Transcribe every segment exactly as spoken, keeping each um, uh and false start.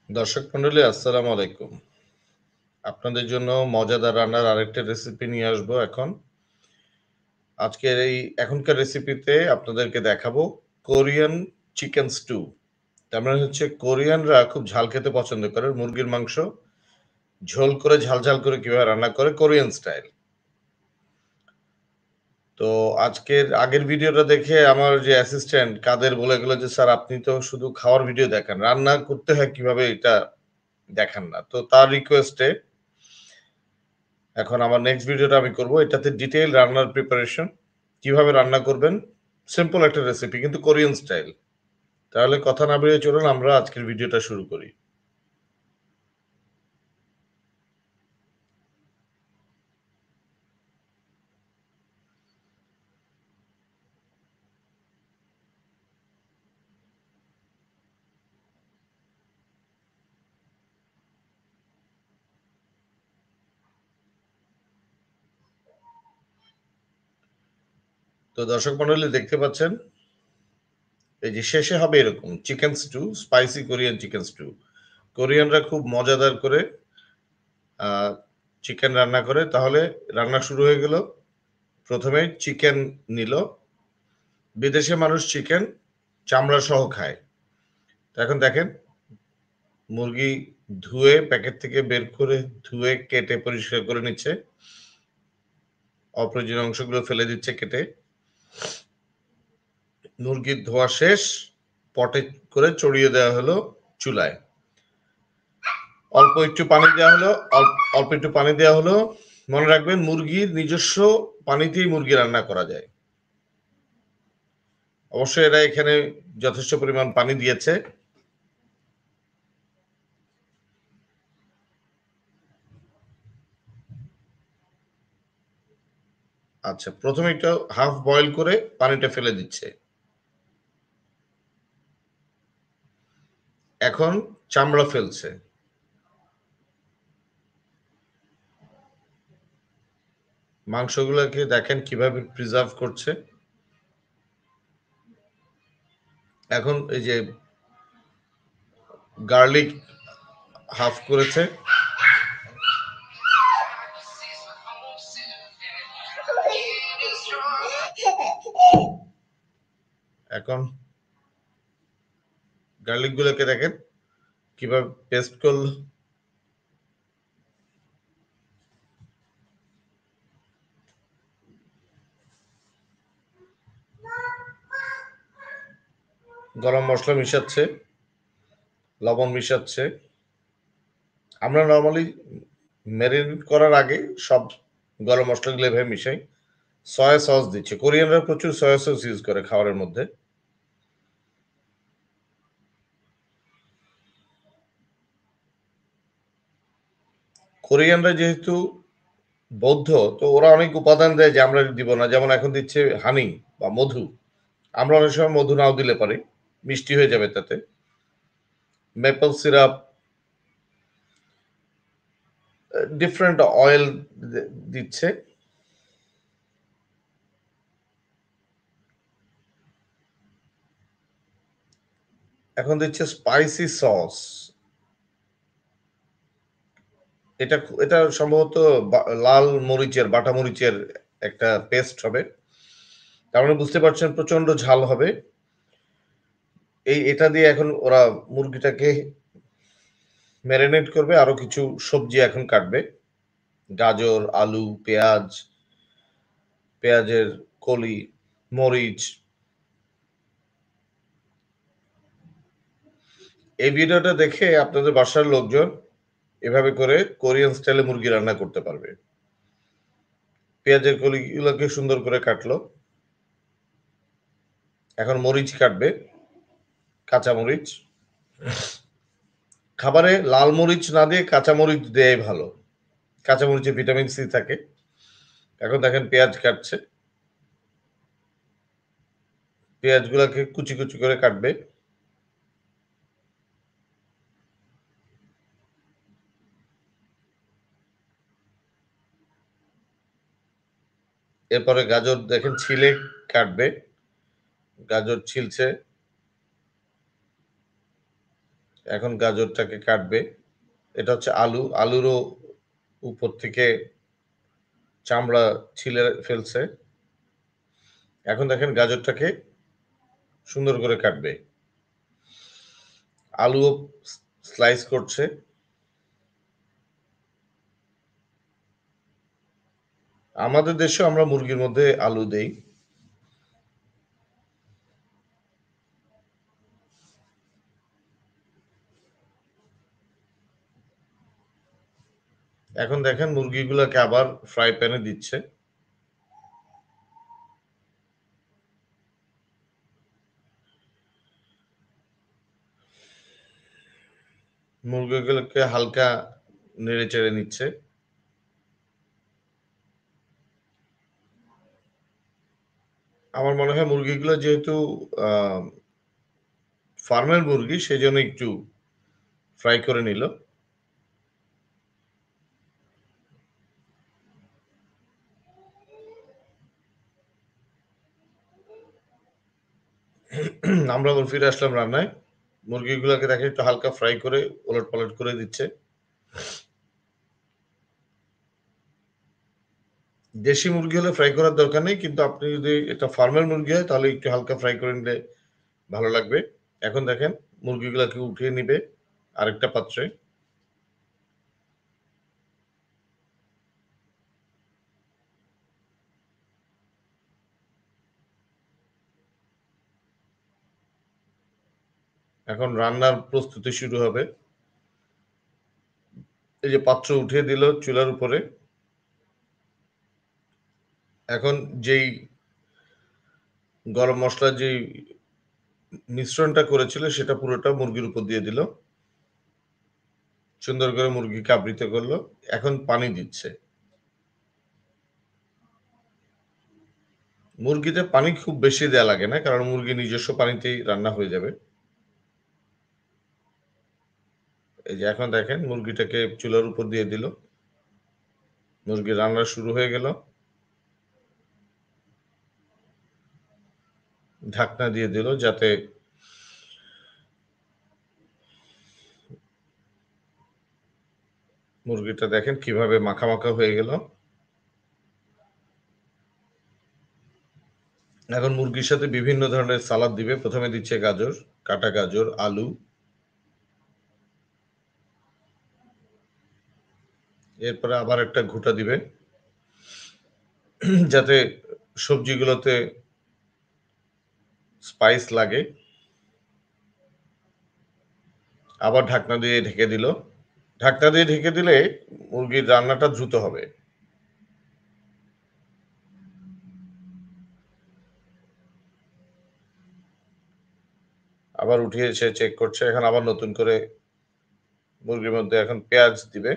দর্শক মন্ডলী আসসালামু আলাইকুম। আপনাদের জন্য মজাদার রান্নার আরেকটা রেসিপি নিয়ে আসবো এখন। আজকের এই এখনকার রেসিপিতে আপনাদেরকে দেখাবো কোরিয়ান চিকেন স্টু। তার মানে হচ্ছে কোরিয়ানরা খুব ঝাল খেতে পছন্দ করে। মুরগির মাংস ঝোল করে ঝাল, ঝাল করে কিভাবে রান্না করে কোরিয়ান স্টাইল। তো আজকের আগের ভিডিওটা দেখে আমার যে অ্যাসিস্ট্যান্ট কাদের বলে গেল যে, "স্যার আপনি তো শুধু খাওয়ার ভিডিও দেখান। রান্না করতে হয় কিভাবে এটা দেখান না।" তো তার রিকোয়েস্টে এখন আমার নেক্সট ভিডিওটা আমি করব। এটাতে ডিটেইল রান্নার প্রিপারেশন, কিভাবে রান্না করবেন। সিম্পল একটা রেসিপি কিন্তু কোরিয়ান স্টাইল। তাহলে কথা না বাড়িয়ে চলুন আমরা আজকের ভিডিওটা শুরু করি। তো দর্শক মণ্ডলী দেখতে পাচ্ছেন, এই যে শেষে হবে এরকম chicken stew, spicy Korean chicken stew. কোরিয়ানরা খুব মজাদার করে আ চিকেন রান্না করে। তাহলে রান্না শুরু হয়ে গেল। প্রথমে চিকেন নিল। বিদেশে মানুষ চিকেন চামড়া সহ খায়। তো এখন দেখেন মুরগি ধুয়ে প্যাকেট থেকে বের করে ধুয়ে কেটে পরিষ্কার করে নিচ্ছে। অপ্রয়োজনীয় অংশগুলো ফেলে দিচ্ছে কেটে। মুরগির ধোয়া শেষ। পটে করে চড়িয়ে দেওয়া হলো চুলায়। অল্প একটু পানি দেওয়া হলো, অল্প অল্প একটু পানি দেওয়া হলো। মনে রাখবেন মুরগির নিজস্ব পানিতেই মুরগি রান্না করা যায়। অবশ্যই এরা এখানে যথেষ্ট পরিমাণ পানি দিয়েছে। আচ্ছা, প্রথমে একটু হাফ বয়েল করে পানিটা ফেলে দিচ্ছে। এখন চামড়া ফেলছে। মাংসগুলোকে দেখেন কিভাবে প্রিজার্ভ করছে। এখন এই যে গার্লিক হাফ করেছে। এখন গার্লিক গুলোকে দেখেন কিভাবে পেস্ট করলো। গরম মশলা মিশাচ্ছে, লবণ মিশাচ্ছে। আমরা নর্মালি ম্যারিনেট করার আগে সব গরম মশলাগুলো এভাবে মিশাই। সয়া সস দিচ্ছে। কোরিয়ানরা প্রচুর সয়া সস ইউজ করে খাবারের মধ্যে। কোরিয়ানরা যেহেতু বৌদ্ধ, তো ওরা অনেক উপাদান দেয় যে আমরা দিব না। যেমন এখন দিচ্ছে হানি বা মধু। আমরা অনেক সময় মধু নাও দিলে পারি। মিষ্টি হয়ে যাবে তাতে। মেপল সিরাপ, ডিফারেন্ট অয়েল দিচ্ছে। এখন দিচ্ছে স্পাইসি সস। এটা এটা সম্ভবত লাল মরিচের বাটা মরিচের একটা পেস্ট হবে। তার মানে বুঝতে পারছেন প্রচন্ড ঝাল হবে। এই এটা দিয়ে এখন ওরা মুরগিটাকে ম্যারিনেট করবে। আরো কিছু সবজি এখন কাটবে। গাজর, আলু, পেঁয়াজ, পেঁয়াজের কলি, মরিচ। এই ভিডিওটা দেখে আপনাদের বাসার লোকজন এভাবে করে কোরিয়ান স্টাইলে মুরগি রান্না করতে পারবে। পেঁয়াজের কলিগুলোকে সুন্দর করে কাটলো। এখন মরিচ কাটবে, কাঁচা মরিচ। খাবারে লাল মরিচ না দিয়ে কাঁচা মরিচ দেয়াই ভালো। কাঁচা মরিচে ভিটামিন সি থাকে। এখন দেখেন পেঁয়াজ কাটছে। পেঁয়াজগুলোকে কুচি, কুচি করে কাটবে। এরপরে গাজর দেখেন ছিলে কাটবে। গাজর ছিলছে। এখন গাজরটাকে কাটবে। এটা হচ্ছে আলু। আলুরও উপর থেকে চামড়া ছিলে ফেলছে। এখন দেখেন গাজরটাকে সুন্দর করে কাটবে। আলুও স্লাইস করছে। আমাদের দেশেও আমরা মুরগির মধ্যে আলু দেই। এখন দেখেন মুরগিগুলোকে আবার ফ্রাই প্যানে দিচ্ছে। মুরগিগুলোকে হালকা নেড়ে চেড়ে নিচ্ছে। আমার মনে হয় মুরগিগুলো যেহেতু আহ, ফার্মের মুরগি সেজন্য একটু ফ্রাই করে নিল। আমরা আবার ফিরে আসলাম রান্নায়। মুরগিগুলোকে দেখে একটু হালকা ফ্রাই করে ওলট পালট করে দিচ্ছে। দেশি মুরগি হলে ফ্রাই করার দরকার নেই, কিন্তু আপনি যদি এটা ফার্মের মুরগি হয় তাহলে একটু হালকা ফ্রাই করে নিলে ভালো লাগবে। এখন দেখেন মুরগিগুলোকে উঠিয়ে নিবে আরেকটা পাত্রে। এখন রান্নার প্রস্তুতি শুরু হবে। এই যে পাত্র উঠিয়ে দিল চুলার উপরে। এখন যেই গরম মসলার যেই মিশ্রণটা করেছিল সেটা পুরোটা মুরগির উপর দিয়ে দিল। সুন্দর করে মুরগিকে আবৃত করলো। এখন পানি দিচ্ছে। মুরগিতে পানি খুব বেশি দেয়া লাগে না, কারণ মুরগি নিজস্ব পানিতেই রান্না হয়ে যাবে। এই যে এখন দেখেন মুরগিটাকে চুলার উপর দিয়ে দিল। মুরগির রান্না শুরু হয়ে গেল। ঢাকনা দিয়ে দিল যাতে মুরগিটা দেখেন কিভাবে মাখা মাখা হয়ে গেল। এখন মুরগির সাথে বিভিন্ন ধরনের সালাদ দিবে। প্রথমে দিচ্ছে গাজর, কাটা গাজর, আলু। এরপরে আবার একটা ঘুঁটা দিবে যাতে সবজিগুলোতে স্পাইস লাগে। আবার ঢাকনা দিয়ে ঢেকে দিল। ঢাকনা দিয়ে ঢেকে দিলে মুরগির রান্নাটা দ্রুত হবে। আবার উঠিয়ে সে চেক করছে। এখন আবার নতুন করে মুরগির মধ্যে এখন পেঁয়াজ দিবে।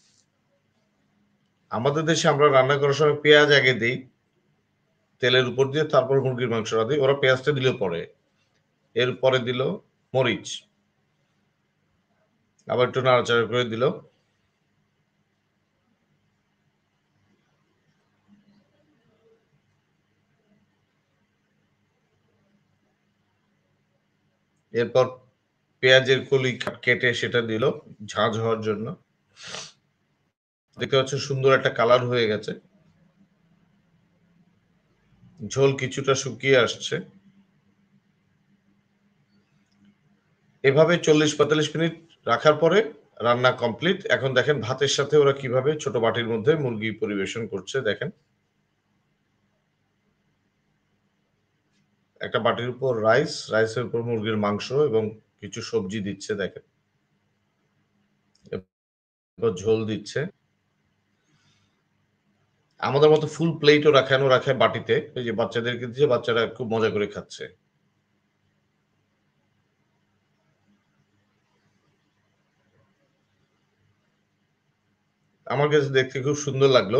আমাদের দেশে আমরা রান্না করার সময় পেঁয়াজ আগে দিই তেলের উপর দিয়ে, তারপর মুরগির মাংসটা দিই। ওরা পেঁয়াজটা দিল পরে। এরপরে দিল মরিচ। আবার একটু নাড়াচাড়া করে দিল। এরপর পেঁয়াজের কলি কেটে সেটা দিল ঝাঁঝ হওয়ার জন্য। দেখতে পাচ্ছেন সুন্দর একটা কালার হয়ে গেছে। ঝোল কিছুটা শুকিয়ে আসছে। এভাবে চল্লিশ পঁয়তাল্লিশ মিনিট রাখার পরে রান্না কমপ্লিট। এখন দেখেন ভাতের সাথে ওরা কিভাবে ছোট বাটির মধ্যে মুরগি পরিবেশন করছে দেখেন। একটা বাটির উপর রাইস, রাইসের উপর মুরগির মাংস এবং কিছু সবজি দিচ্ছে দেখেন। এরপর ঝোল দিচ্ছে। আমাদের মতো ফুল প্লেটও রাখানো রাখে বাটিতে। এই যে বাচ্চাদেরকে দিয়ে বাচ্চারা খুব মজা করে খাচ্ছে। আমার কাছে দেখতে খুব সুন্দর লাগলো।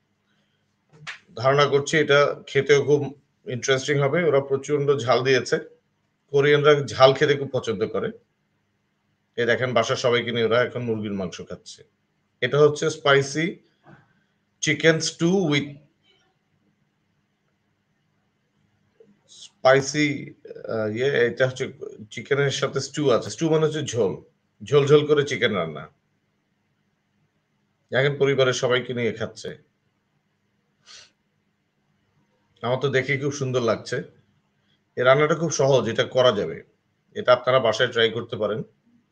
ধারণা করছি এটা খেতেও খুব ইন্টারেস্টিং হবে। ওরা প্রচন্ড ঝাল দিয়েছে। কোরিয়ানরা ঝাল খেতে খুব পছন্দ করে। এই দেখেন বাসার সবাইকে নিয়ে ওরা এখন মুরগির মাংস খাচ্ছে। এটা হচ্ছে spicy chicken stew with spicy ইয়ে। এটা হচ্ছে চিকেনের সাথে স্টু আছে। স্টু মানে হচ্ছে ঝোল। ঝোল, ঝোল করে চিকেন রান্না। দেখেন পরিবারের সবাইকে নিয়ে খাচ্ছে। আমার তো দেখেই খুব সুন্দর লাগছে। এই রান্নাটা খুব সহজ, এটা করা যাবে। এটা আপনারা বাসায় ট্রাই করতে পারেন।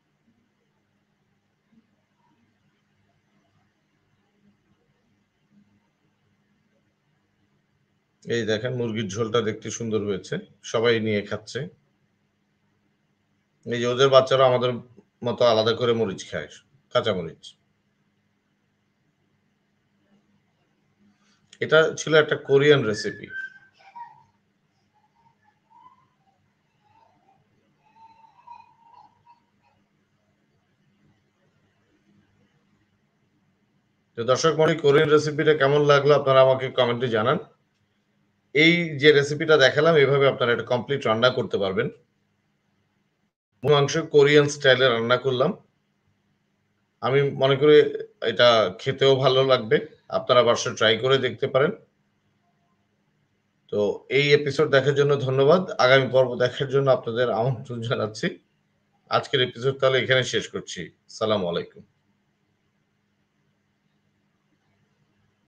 এই দেখেন মুরগির ঝোলটা দেখতে সুন্দর হয়েছে। সবাই নিয়ে খাচ্ছে। এই যে ওদের বাচ্চারা আমাদের মতো আলাদা করে মরিচ খায়, কাঁচা মরিচ। এটা ছিল একটা কোরিয়ান রেসিপি। তো দর্শক মণ্ডলী কোরিয়ান রেসিপিটা কেমন লাগলো আপনারা আমাকে কমেন্টে জানান। এই যে রেসিপিটা দেখালাম এভাবে আপনারা এটা কমপ্লিট রান্না করতে পারবেন। মাংস কোরিয়ান স্টাইলে রান্না করলাম। আমি মনে করি এটা খেতেও ভালো লাগবে। আপনারা বাসায় ট্রাই করে দেখতে পারেন। তো এই এপিসোড দেখার জন্য ধন্যবাদ। আগামী পর্ব দেখার জন্য আপনাদের আমন্ত্রণ জানাচ্ছি। আজকের এপিসোড তাহলে এখানে শেষ করছি। সালামু আলাইকুম।